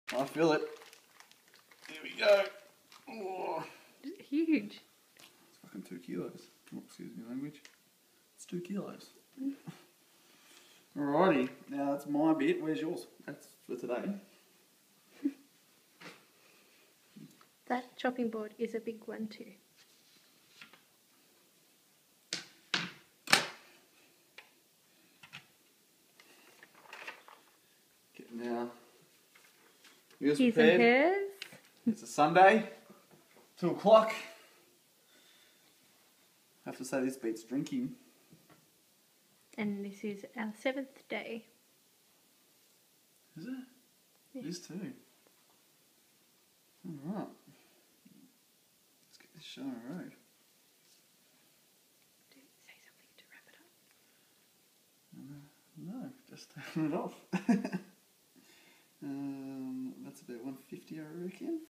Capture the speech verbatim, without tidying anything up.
I feel it. Here we go. Oh. Huge. It's fucking two kilos. Oh, excuse me, language. It's two kilos. Alrighty, now that's my bit. Where's yours? That's for today. That chopping board is a big one too. Getting our meals Here's some prepared. hairs. It's a Sunday, two o'clock. I have to say this beats drinking. And this is our seventh day. Is it? Yeah. It is too. Alright. Let's get this show on the road. Do say something to wrap it up. No, just turn it off. um, that's about one fifty, I reckon.